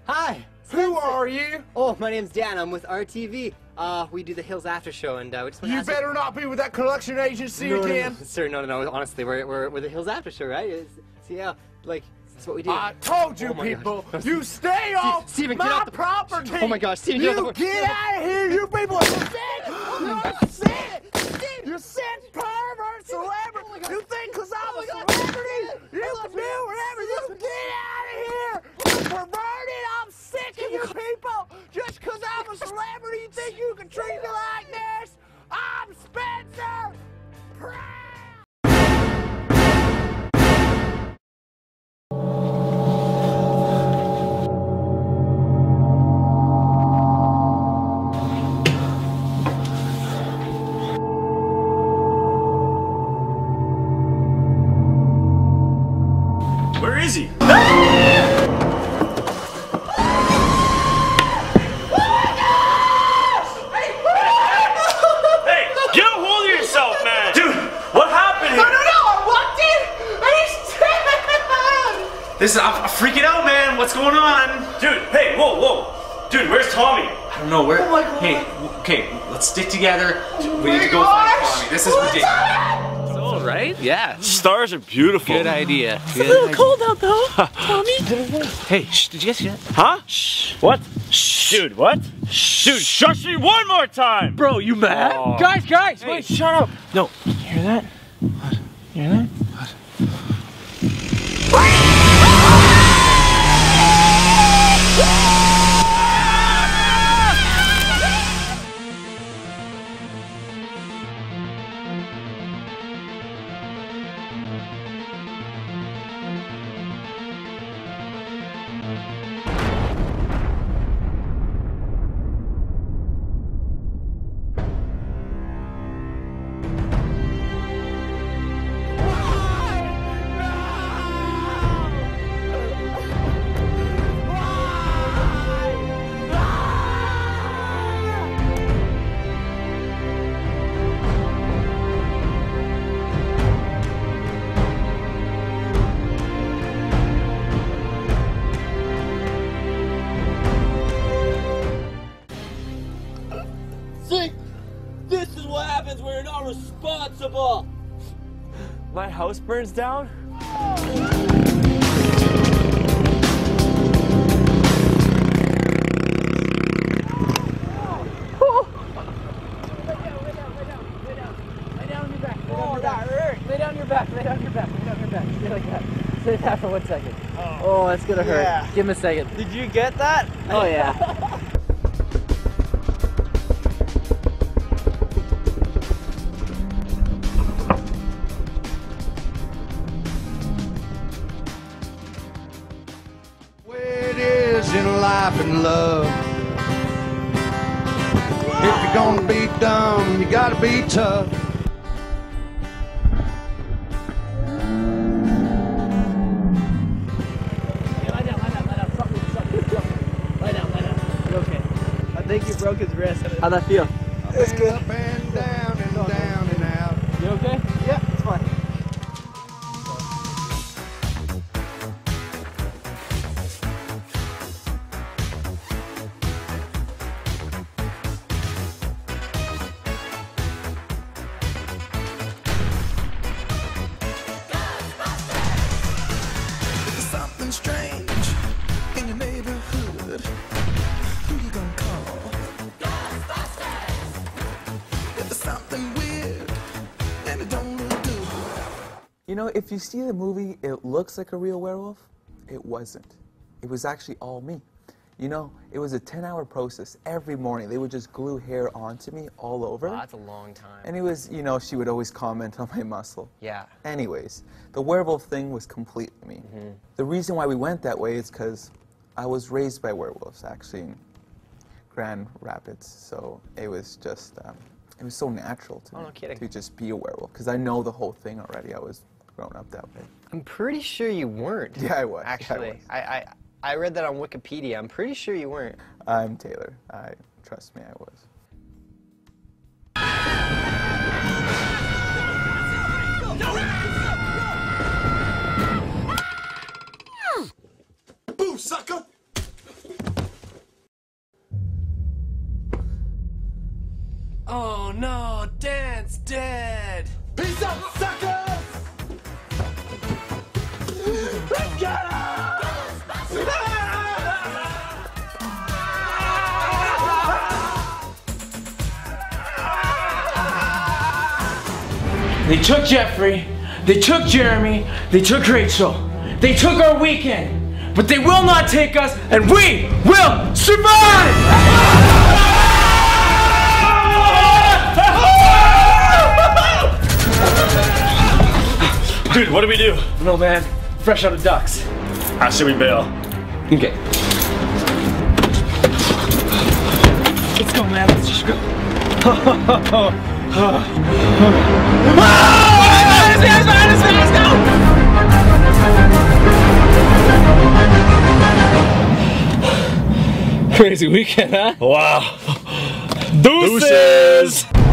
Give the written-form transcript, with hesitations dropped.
Hi. Who are you? Oh, my name's Dan. I'm with RTV. We do the Hills After Show, and we just want to You ask better not be with that collection agency again. No, sir, no. Honestly, we're the Hills After Show, right? So yeah, like that's what we do. I told you, Oh my people. gosh. You stay off Steven, my get out the property. Oh my gosh, Steven, you get out of here. You people are sick. You're sick. You're sick, pervert, celebrity. You think because I'm a celebrity, you can do whatever. You get out of here. You're perverted. I'm sick of you people. Just because I'm a celebrity, you think you can treat me like this? I'm Spencer. Where is he? Hey, get a hold of yourself, man! Dude, what happened here? No, I walked in and he's dead! Listen, I'm freaking out, man. What's going on? Dude, hey, whoa. Dude, where's Tommy? I don't know, where? Oh my God. Hey, okay, let's stick together. We need to go find Tommy. This is ridiculous. Right? Yeah. Stars are beautiful. Good idea. It's a little cold out though, Tommy. Hey, shh, did you guys hear that? Huh? Shh. What? Shh. Dude, what? Shh. Dude, shush me one more time! Bro, you mad? Oh. Guys, Hey, wait. shut up! No. You hear that? What? You hear that? See, this is what happens when you're not responsible. My house burns down? Lay down your back. Stay like that. Stay that for 1 second. Oh, that's gonna hurt. Give him a second. Did you get that? Oh yeah. Way it is in life and love. If you're gonna be dumb, you gotta be tough. I think you broke his wrist. How'd that feel? It's good. Up and down and down and out. You okay? Yeah, it's fine. Something strange in your neighborhood. Who you gonna call? Ghostbusters! If there's something weird and it don't look good. You know, if you see the movie, it looks like a real werewolf. It wasn't. It was actually all me. You know, it was a 10-hour process. Every morning, they would just glue hair onto me all over. Wow, that's a long time. And it was, you know, she would always comment on my muscle. Yeah. Anyways, the werewolf thing was completely me. The reason why we went that way is because I was raised by werewolves, actually, in Grand Rapids. So it was just, it was so natural to me no kidding. to just be a werewolf. Because I know the whole thing already. I was grown up that way. I'm pretty sure you weren't. Yeah, I was. Actually, I was. I read that on Wikipedia. I'm pretty sure you weren't. I'm Taylor. Trust me, I was. Boo, sucker! Oh no, Dan's dead. Peace out, suckers! Let's get They took Jeffrey, they took Jeremy, they took Rachel, they took our weekend, but they will not take us, and we will survive! Dude, what do we do? No man, fresh out of ducks. I say we bail. Okay. Let's go, man. Let's just go. Crazy weekend, huh? Wow. Deuces!